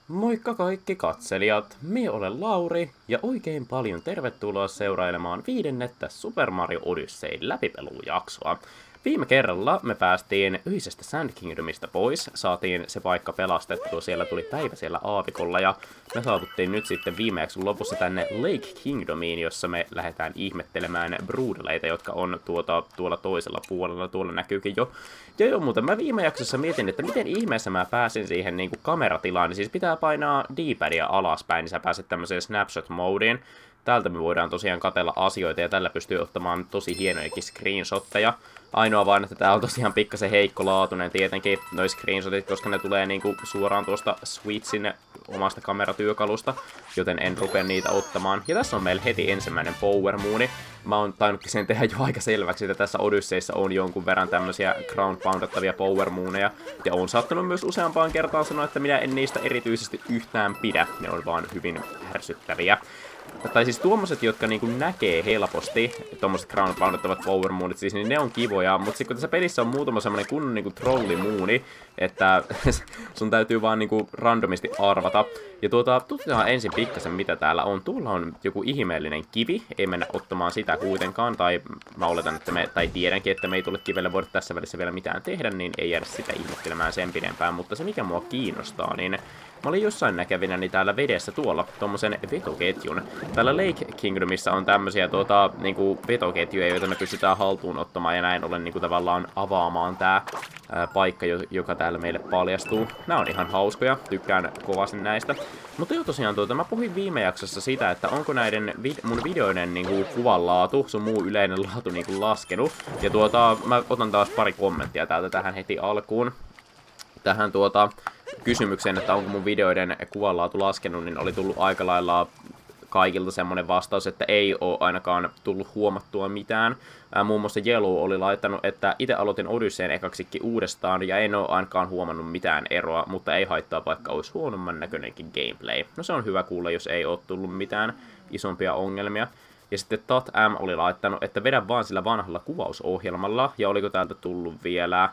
Moikka kaikki katselijat, minä olen Lauri ja oikein paljon tervetuloa seurailemaan 5. Super Mario Odyssey läpipelujaksoa. Viime kerralla me päästiin yhdisestä Sand Kingdomista pois, saatiin se paikka pelastettua, siellä tuli päivä siellä aavikolla ja me saavuttiin nyt sitten viime jakson lopussa tänne Lake Kingdomiin, jossa me lähdetään ihmettelemään broodeleita, jotka on tuolla toisella puolella, tuolla näkyykin jo. Ja joo, mutta mä viime jaksossa mietin, että miten ihmeessä mä pääsin siihen niinku kameratilaan, niin siis pitää painaa D-padia alaspäin, niin sä pääset tämmöiseen snapshot-modeen. Täältä me voidaan tosiaan katsella asioita ja tällä pystyy ottamaan tosi hienojakin screenshotteja. Ainoa vaan, että tää on tosiaan pikkasen heikkolaatuinen tietenkin noi screenshotit, koska ne tulee niinku suoraan tuosta Switchin omasta kameratyökalusta, joten en rupea niitä ottamaan. Ja tässä on meillä heti ensimmäinen Power Mooni. Mä oon tainnutkin sen tehdä jo aika selväksi, että tässä Odysseyssä on jonkun verran tämmösiä ground-poundattavia Power Mooneja. Ja on saattanut myös useampaan kertaan sanoa, että minä en niistä erityisesti yhtään pidä. Ne on vaan hyvin ärsyttäviä. Tai siis tuommoiset, jotka niinku näkee helposti, tuommoiset ground poundattavat power moonit, siis niin ne on kivoja, mutta sitten kun tässä pelissä on muutama semmonen kunnon niinku trollimuuni, että sun täytyy vaan niinku randomisti arvata. Ja tutkitaan ensin pikkasen mitä täällä on. Tuolla on joku ihmeellinen kivi, ei mennä ottamaan sitä kuitenkaan, tai mä oletan, että tai tiedänkin, että me ei tule kivelle voida tässä välissä vielä mitään tehdä, niin ei jäädä sitä ihmettelemään sen pidempään, mutta se mikä mua kiinnostaa, niin mä olin jossain näkevinäni täällä vedessä tuolla tommosen vetoketjun. Täällä Lake Kingdomissa on tämmösiä niinku vetoketjuja, joita me pystytään haltuun ottamaan ja näin ollen niinku tavallaan avaamaan tää paikka, joka täällä meille paljastuu. Nää on ihan hauskoja, tykkään kovasti näistä. Mutta jo tosiaan mä puhuin viime jaksossa sitä, että onko näiden mun videoiden niinku kuvanlaatu, sun muu yleinen laatu niinku laskenut. Ja mä otan taas pari kommenttia täältä tähän heti alkuun. Tähän kysymykseen, että onko mun videoiden kuvanlaatu laskenut, niin oli tullut aika lailla kaikilta semmonen vastaus, että ei oo ainakaan tullut huomattua mitään. Muun muassa Jelu oli laittanut, että itse aloitin Odysseyn ekaksikki uudestaan ja en oo ainakaan huomannut mitään eroa, mutta ei haittaa vaikka olisi huonomman näköinenkin gameplay. No se on hyvä kuulla, jos ei oo tullut mitään isompia ongelmia. Ja sitten Tat M oli laittanut, että vedä vaan sillä vanhalla kuvausohjelmalla, ja oliko täältä tullut vielä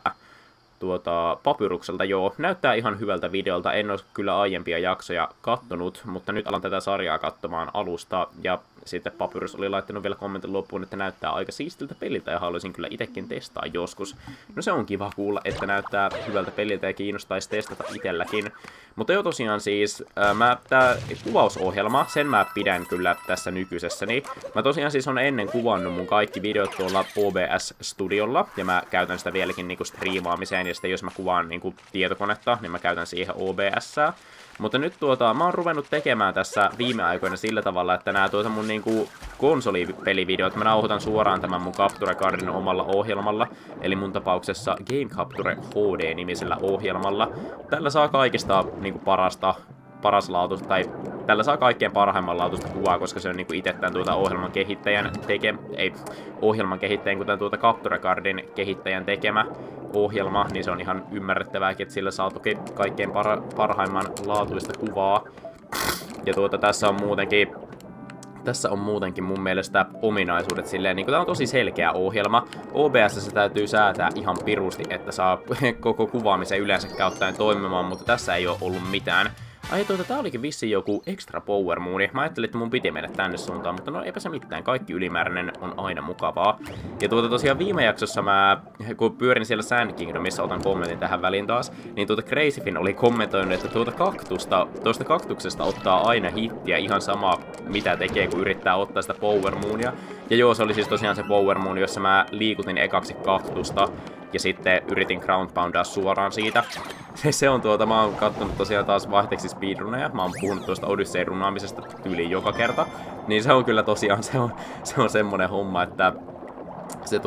Papyrukselta, joo. Näyttää ihan hyvältä videolta, en ole kyllä aiempia jaksoja kattonut, mutta nyt alan tätä sarjaa katsomaan alusta, ja sitten Papyrus oli laittanut vielä kommentin loppuun, että näyttää aika siistiltä peliltä, ja haluaisin kyllä itsekin testaa joskus. No se on kiva kuulla, että näyttää hyvältä peliltä ja kiinnostaisi testata itselläkin. Mutta jo tosiaan siis, tää kuvausohjelma, sen mä pidän kyllä tässä nykyisessäni. Mä tosiaan siis on ennen kuvannut mun kaikki videot tuolla OBS-studiolla, ja mä käytän sitä vieläkin niinku striimaamiseen, ja sitten jos mä kuvaan niinku tietokonetta, niin mä käytän siihen OBS:ää. Mutta nyt mä oon ruvennut tekemään tässä viime aikoina sillä tavalla, että nää mun niinku konsolipelivideot mä nauhoitan suoraan tämän mun Capture Cardin omalla ohjelmalla, eli mun tapauksessa Game Capture HD-nimisellä ohjelmalla. Tällä saa kaikista niinku paras laatu, tai tällä saa kaikkein parhaimman laatuista kuvaa, koska se on niinku itse tämän ohjelman kehittäjän ohjelman kehittäjän, kuten Capture Cardin kehittäjän tekemä ohjelma, niin se on ihan ymmärrettävääkin, että sillä saa toki kaikkein parhaimman laatuista kuvaa. Ja tässä on muutenkin mun mielestä ominaisuudet silleen, niin tää on tosi selkeä ohjelma. OBS:ssä täytyy säätää ihan pirusti, että saa koko kuvaamisen yleensä käyttäen toimimaan, mutta tässä ei ole ollut mitään. Ai tää olikin vissiin joku extra power mooni. Mä ajattelin, että mun piti mennä tänne suuntaan, mutta no eipä se mitään. Kaikki ylimääräinen on aina mukavaa. Ja tosiaan viime jaksossa kun pyörin siellä Sand Kingdomissa, otan kommentin tähän väliin taas, niin Crazyfin oli kommentoinut, että tuosta kaktuksesta ottaa aina hittiä ihan sama mitä tekee, kun yrittää ottaa sitä power moonia. Ja joo, se oli siis tosiaan se power moon, jossa mä liikutin ekaksi kaktusta ja sitten yritin ground poundaa suoraan siitä. Se on mä oon kattonut tosiaan taas vaihteeksi speedruneja. Mä oon puhunut tuosta Odysseyn runaamisesta tyyliin joka kerta. Niin se on kyllä tosiaan, se on semmonen homma, että se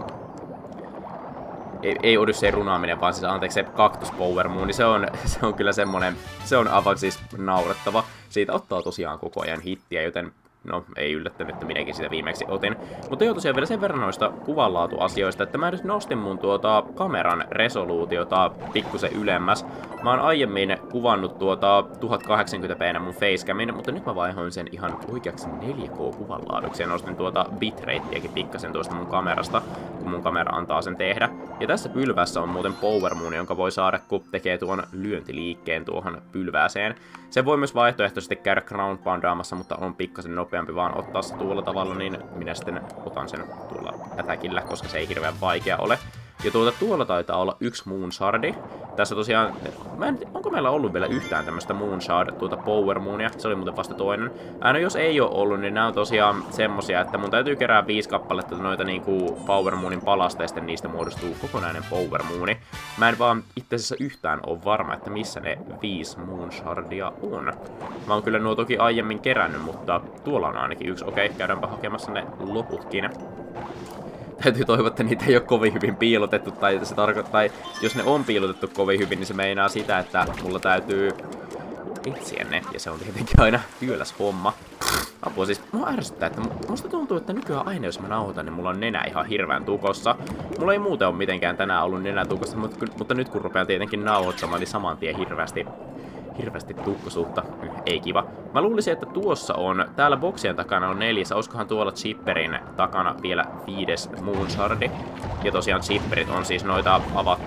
ei Odysseyn runaaminen, vaan siis anteeksi se Cactus Power Moon, niin se on kyllä semmonen, se on aivan siis naurettava. Siitä ottaa tosiaan koko ajan hittiä, joten no, ei yllättänyt, että minäkin sitä viimeksi otin. Mutta joo, tosiaan vielä sen verran noista kuvanlaatuasioista, että mä nyt nostin mun kameran resoluutiota pikkusen ylemmäs. Mä oon aiemmin kuvannut 1080p mun facecamin, mutta nyt mä vaihoin sen ihan oikeaksi 4K-kuvanlaaduksi ja nostin bitrateäkin pikkasen tuosta mun kamerasta, kun mun kamera antaa sen tehdä. Ja tässä pylväässä on muuten Power Moon, jonka voi saada, kun tekee tuon lyöntiliikkeen tuohon pylvääseen. Se voi myös vaihtoehtoisesti käydä ground poundaamassa, mutta on pikkasen nopeampi vaan ottaa se tuolla tavalla, niin minä sitten otan sen tuolla attackillä, koska se ei hirveän vaikea ole. Ja tuolla taitaa olla yksi Moonshardi. Tässä tosiaan, onko meillä ollut vielä yhtään tämmöstä Moonshard, Power Moonia? Se oli muuten vasta toinen. No jos ei ole ollut, niin nämä on tosiaan semmosia, että mun täytyy kerää 5 kappaletta noita niinku Power Moonin palasteista, niistä muodostuu kokonainen Power Mooni. Mä en vaan itse asiassa yhtään ole varma, että missä ne 5 Moonshardia on. Mä oon kyllä nuo toki aiemmin kerännyt, mutta tuolla on ainakin yksi. Okei, käydäänpä hakemassa ne loputkin. Täytyy toivoa, että niitä ei ole kovin hyvin piilotettu, tai se tarkoittaa, jos ne on piilotettu kovin hyvin, niin se meinaa sitä, että mulla täytyy etsiä ne, ja se on tietenkin aina työläs homma. Apua siis, mua ärsyttää, että musta tuntuu, että nykyään aina jos mä nauhoitan, niin mulla on nenä ihan hirveän tukossa. Mulla ei muuten ole mitenkään tänään ollut nenä tukossa, mutta nyt kun rupean tietenkin nauhoittamaan, niin saman tien hirveästi tukkosuutta. Ei kiva. Mä luulisin, että tuossa on, täällä boksien takana on 4, olisikohan tuolla Chipperin takana vielä 5 Moonshardi. Ja tosiaan Chipperit on siis noita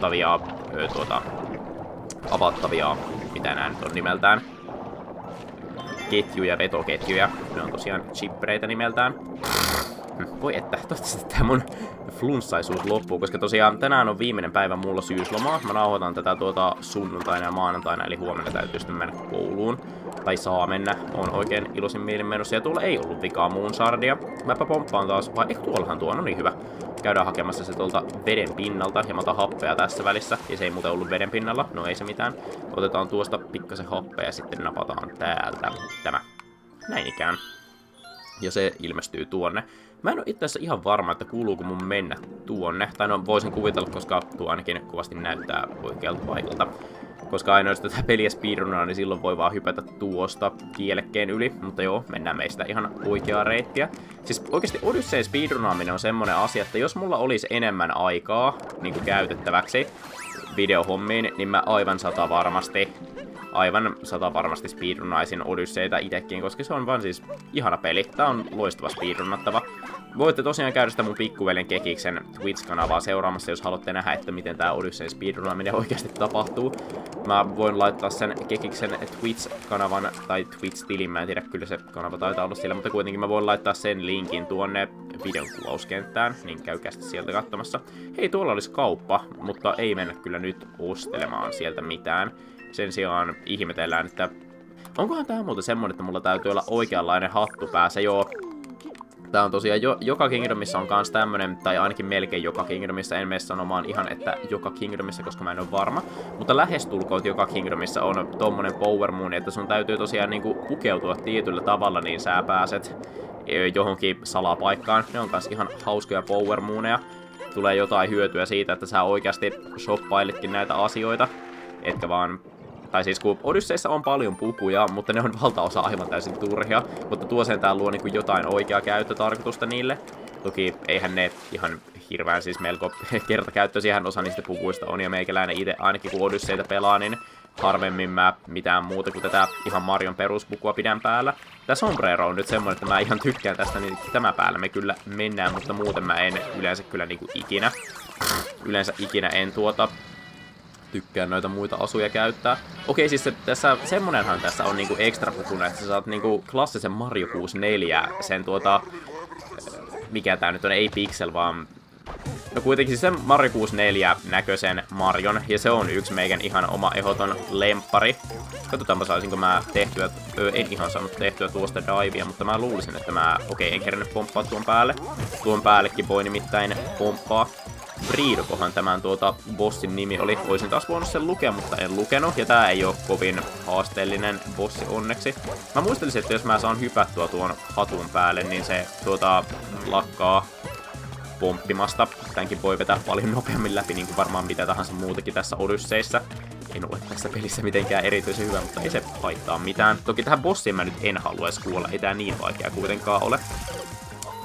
avattavia, mitä nää nyt on nimeltään, ketjuja, vetoketjuja. Ne on tosiaan Chippereitä nimeltään. Voi että, toivottavasti tää mun flunssaisuus loppuu, koska tosiaan tänään on viimeinen päivä mulla syyslomaa. Mä nauhoitan tätä sunnuntaina ja maanantaina, eli huomenna täytyy sitten mennä kouluun. Tai saa mennä, on oikein iloisin mielin menossa. Ja tuolla ei ollut vikaa Moonshardia. Mäpä pomppaan taas, vai eikö tuollahan tuo, no niin hyvä. Käydään hakemassa se tuolta veden pinnalta, ja mä otan happea tässä välissä. Ja se ei muuten ollut veden pinnalla, no ei se mitään. Otetaan tuosta pikkasen happea ja sitten napataan täältä tämä. Näin ikään. Ja se ilmestyy tuonne. Mä en ole itse asiassa ihan varma, että kuuluuko mun mennä tuonne. Tai no voisin kuvitella, koska tuo ainakin kovasti näyttää oikealta paikalta. Koska aina jos tätä peliä speedrunaa, niin silloin voi vaan hypätä tuosta kielekkeen yli. Mutta joo, mennään meistä ihan oikeaa reittiä. Siis oikeasti Odysseen speedrunaaminen on semmonen asia, että jos mulla olisi enemmän aikaa niin kuin käytettäväksi videohommiin, niin mä aivan satavarmasti speedrunaisin Odysseita itekin, koska se on vaan siis ihana peli. Tää on loistava speedrunattava. Voitte tosiaan käydä sitä mun pikkuveljen Kekiksen Twitch-kanavaa seuraamassa, jos haluatte nähdä, että miten tää Odysseen speedrunaaminen oikeasti tapahtuu. Mä voin laittaa sen Kekiksen Twitch-kanavan, tai Twitch-tilin, mä en tiedä, kyllä se kanava taitaa olla siellä, mutta kuitenkin mä voin laittaa sen linkin tuonne videon kuvauskenttään, niin käykää sitten sieltä katsomassa. Hei, tuolla olisi kauppa, mutta ei mennä kyllä nyt ostelemaan sieltä mitään. Sen sijaan ihmetellään, että onkohan tää muuten semmonen, että mulla täytyy olla oikeanlainen hattu päässä. Joo, tää on tosiaan joka Kingdomissa on kans tämmönen, tai ainakin melkein joka Kingdomissa, en mene sanomaan ihan, että joka Kingdomissa, koska mä en ole varma. Mutta lähestulkoon joka Kingdomissa on tommonen Power Moon, että sun täytyy tosiaan niinku pukeutua tietyllä tavalla, niin sä pääset johonkin salapaikkaan. Ne on kans ihan hauskoja Power Mooneja. Tulee jotain hyötyä siitä, että sä oikeasti shoppailetkin näitä asioita, etkä vaan... Tai siis kun Odysseissa on paljon pukuja, mutta ne on valtaosa aivan täysin turhia, mutta tuo sentään luo niinku jotain oikeaa käyttötarkoitusta niille. Toki eihän ne ihan hirveän siis melko kertakäyttöisiähän osa niistä pukuista on, ja meikäläinen itse ainakin kun Odysseita pelaa, niin harvemmin mä mitään muuta kuin tätä ihan Marion peruspukua pidän päällä. Tää sombrero on nyt semmonen, että mä ihan tykkään tästä, niin tämä päällä me kyllä mennään, mutta muuten mä en yleensä kyllä niinku ikinä en tykkään noita muita asuja käyttää. Okei, siis semmonenhan tässä on niinku ekstra pukuna, että sä saat niinku klassisen Mario 64, sen mikä tää nyt on, ei Pixel, vaan... No kuitenkin siis sen Mario 64 näköisen Marion, ja se on yksi meikän ihan oma ehdoton lemppari. Katsotaanpa saisinko mä tehtyä, en ihan saanut tehtyä tuosta divea, mutta mä luulisin, että okei, en kerännyt pomppaa tuon päälle. Tuon päällekin voi nimittäin pomppaa. Briidokohan tämän bossin nimi oli. Voisin taas voinut sen lukea, mutta en lukenut. Ja tää ei oo kovin haasteellinen bossi onneksi. Mä muistelisin, että jos mä saan hypättyä tuon hatun päälle, niin se lakkaa pomppimasta. Tämänkin voi vetää paljon nopeammin läpi, niin kuin varmaan mitä tahansa muutakin tässä Odysseissä. En ole tässä pelissä mitenkään erityisen hyvä, mutta ei se haittaa mitään. Toki tähän bossiin mä nyt en haluaisi kuolla, ei tää niin vaikea kuitenkaan ole.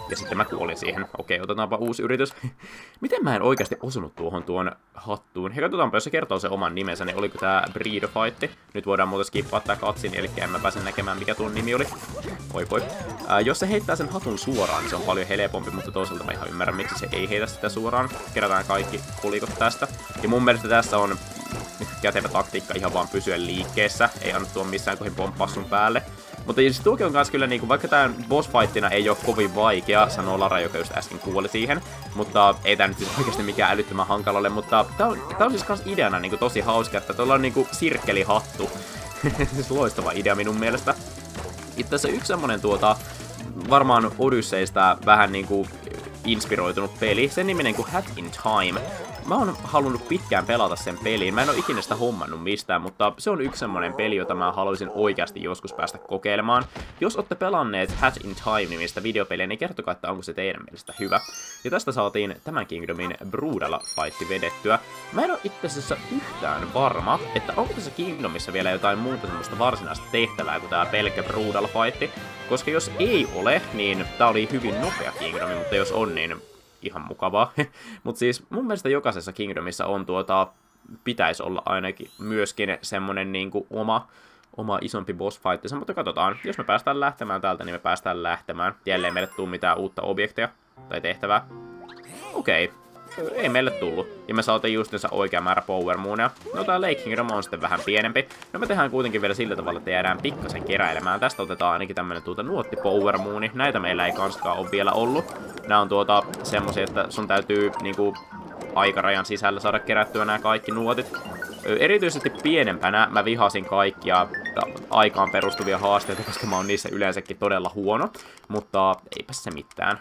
Ja sitten mä kuolin siihen. Okei, otetaanpa uusi yritys. Miten mä en oikeasti osunut tuon hattuun? Ja katsotaanpa, jos se kertoo sen oman nimensä, niin oliko tää Breeder Fight? Nyt voidaan muuten skippaa tää katsin, eli en mä pääse näkemään, mikä tuon nimi oli. Oi. Jos se heittää sen hatun suoraan, niin se on paljon helpompi, mutta toisaalta mä ihan ymmärrän, miksi se ei heitä sitä suoraan. Kerätään kaikki kolikot tästä. Ja mun mielestä tässä on kätevä taktiikka ihan vaan pysyä liikkeessä. Ei anna tuon missään kohin pomppaa sun päälle. Mutta siis tuokin on kans kyllä niinku, vaikka tää boss fightina ei oo kovin vaikea, sanoo Lara, joka just äsken kuoli siihen. Mutta ei tää nyt siis oikeesti mikään älyttömän hankala ole, mutta tää on siis kans ideana niinku tosi hauska, että tuolla on niinku sirkkelihattu. Siis loistava idea minun mielestä. Itse asiassa yksi semmonen varmaan Odysseista vähän niinku inspiroitunut peli, sen niminen kuin Hat in Time. Mä oon halunnut pitkään pelata sen peliin. Mä en oo ikinä sitä hommannut mistään, mutta se on yksi semmonen peli, jota mä haluaisin oikeasti joskus päästä kokeilemaan. Jos ootte pelanneet Hat in Time-nimistä videopeliä, niin kertokaa, että onko se teidän mielestä hyvä. Ja tästä saatiin tämän Kingdomin Broodalla fightti vedettyä. Mä en oo itse asiassa yhtään varma, että onko tässä Kingdomissa vielä jotain muuta semmoista varsinaista tehtävää kuin tää pelkkä Broodalla fightti. Koska jos ei ole, niin tää oli hyvin nopea Kingdomi, mutta jos on, niin ihan mukavaa. Mutta siis mun mielestä jokaisessa Kingdomissa on pitäisi olla ainakin myöskin semmonen niinku oma isompi boss fight. Mutta katsotaan, jos me päästään lähtemään täältä, niin me päästään lähtemään. Jälleen meille tuu mitään uutta objekteja tai tehtävää. Okei. Ei meille tullut. Ja me saatiin justiinsa oikea määrä Power Moonia. No tää Lake Kingdom on sitten vähän pienempi. No me tehdään kuitenkin vielä sillä tavalla, että jäädään pikkasen keräilemään. Tästä otetaan ainakin tämmönen nuotti Power Mooni. Näitä meillä ei kanskaan ole vielä ollut. Nää on semmosia, että sun täytyy niinku aikarajan sisällä saada kerättyä nämä kaikki nuotit. Erityisesti pienempänä mä vihasin kaikkia aikaan perustuvia haasteita, koska mä oon niissä yleensäkin todella huono. Mutta eipä se mitään.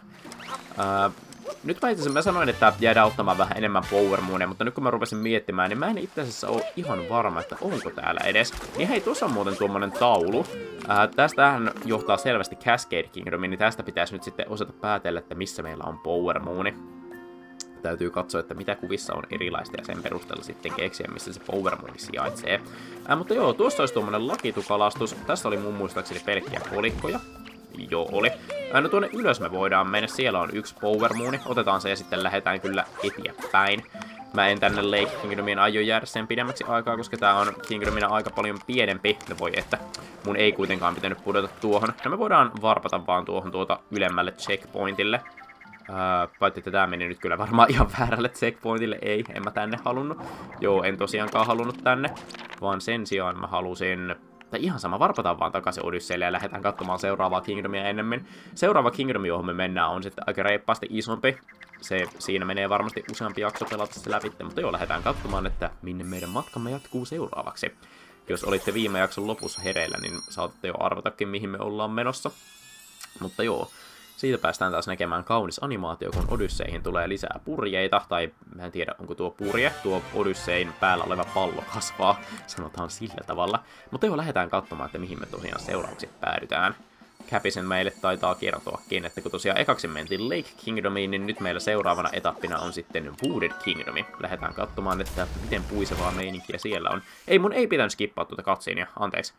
Nyt mä sanoin, että jäädään ottamaan vähän enemmän Power Moonia, mutta nyt kun mä rupesin miettimään, niin mä en itse asiassa ole ihan varma, että onko täällä edes. Niin hei, tuossa on muuten tuommoinen taulu. Tästähän johtaa selvästi Cascade Kingdomiin, niin tästä pitäisi nyt sitten osata päätellä, että missä meillä on Power Mooni. Täytyy katsoa, että mitä kuvissa on erilaista ja sen perusteella sitten keksiä, missä se Power Mooni sijaitsee. Mutta joo, tuossa olisi tuommoinen lakitukalastus. Tässä oli mun muistaakseni pelkkiä kolikkoja. Joo, oli. No tuonne ylös me voidaan mennä. Siellä on yksi Power Mooni. Otetaan se ja sitten lähdetään kyllä eteenpäin. Mä en tänne Lake Kingdomiin aio jäädä sen pidemmäksi aikaa, koska tää on Kingdomina aika paljon pienempi. No voi että. Mun ei kuitenkaan pitänyt pudota tuohon. No me voidaan varpata vaan tuohon ylemmälle checkpointille. Paitsi että tää meni nyt kyllä varmaan ihan väärälle checkpointille. Ei, en mä tänne halunnut. Joo, en tosiaankaan halunnut tänne. Vaan sen sijaan mä halusin... Tai ihan sama, varpataan vaan takaisin Odysseille ja lähdetään katsomaan seuraavaa Kingdomia ennemmin. Seuraava Kingdomi, johon me mennään, on sitten aika reippaasti isompi. Siinä menee varmasti useampi jakso pelata se läpi, mutta joo, lähdetään katsomaan, että minne meidän matkamme jatkuu seuraavaksi. Jos olitte viime jakson lopussa hereillä, niin saatatte jo arvatakin, mihin me ollaan menossa. Mutta joo, siitä päästään taas näkemään kaunis animaatio, kun Odysseihin tulee lisää purjeita, tai mä en tiedä, onko tuo purje, tuo Odyssein päällä oleva pallo kasvaa, sanotaan sillä tavalla. Mutta joo, lähdetään katsomaan, että mihin me tosiaan seuraavaksi päädytään. Käpisen meille taitaa kertoakin, että kun tosiaan ekaksi mentiin Lake Kingdomiin, niin nyt meillä seuraavana etappina on sitten Wooded Kingdomi. Lähdetään katsomaan, että miten puisevaa meininkiä siellä on. Ei, mun ei pitänyt skippaa tuota cutscenea, anteeksi.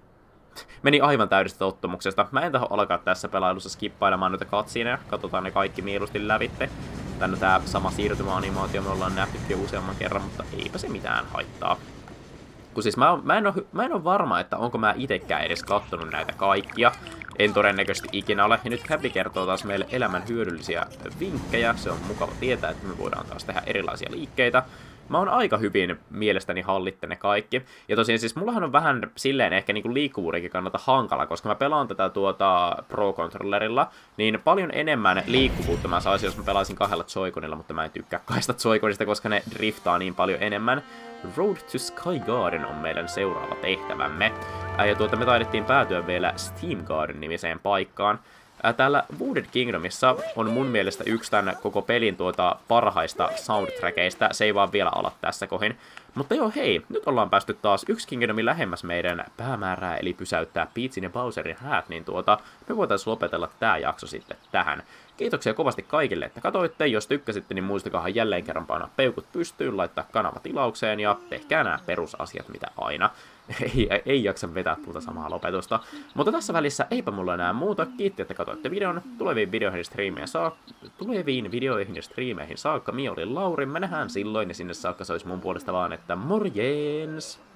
Meni aivan täydestä tottumuksesta. Mä en taho alkaa tässä pelailussa skippailemaan noita cutsceneja. Katsotaan ne kaikki mieluusti lävitte. Tänne tää sama siirtymäanimaatio me ollaan nähtykin jo useamman kerran, mutta eipä se mitään haittaa. Kun siis mä en oo varma, että onko mä itekään edes kattonut näitä kaikkia. En todennäköisesti ikinä ole. Ja nyt Happy kertoo taas meille elämän hyödyllisiä vinkkejä. Se on mukava tietää, että me voidaan taas tehdä erilaisia liikkeitä. Mä oon aika hyvin mielestäni hallitte ne kaikki. Ja tosiaan siis mullahan on vähän silleen ehkä niinku liikkuvuudenkin kannalta hankala, koska mä pelaan tätä Pro-controllerilla, niin paljon enemmän liikkuvuutta mä saisin, jos mä pelaisin 2 Joy-Conilla, mutta mä en tykkää 2 Joy-Conista, koska ne driftaa niin paljon enemmän. Road to Sky Garden on meidän seuraava tehtävämme. Ja me taidettiin päätyä vielä Steam Garden-nimiseen paikkaan. Täällä Wooded Kingdomissa on mun mielestä yksi tämän koko pelin parhaista soundtrackeista. Se ei vaan vielä ala tässä kohin. Mutta joo, hei, nyt ollaan päästy taas yksi Kingdomi lähemmäs meidän päämäärää, eli pysäyttää Peachin ja Bowserin häät, niin me voitaisiin lopetella tää jakso sitten tähän. Kiitoksia kovasti kaikille, että katsoitte. Jos tykkäsitte, niin muistakaa jälleen kerran painaa peukut pystyyn, laittaa kanava tilaukseen ja tehkää nämä perusasiat mitä aina. ei jaksa vetää tuota samaa lopetusta. Mutta tässä välissä eipä mulla enää muuta. Kiitti, että katsoitte videon. Tuleviin videoihin ja striimeihin saakka. Mie olin Lauri. Me nähdään silloin ja sinne saakka se olisi mun puolesta vaan, että morjens!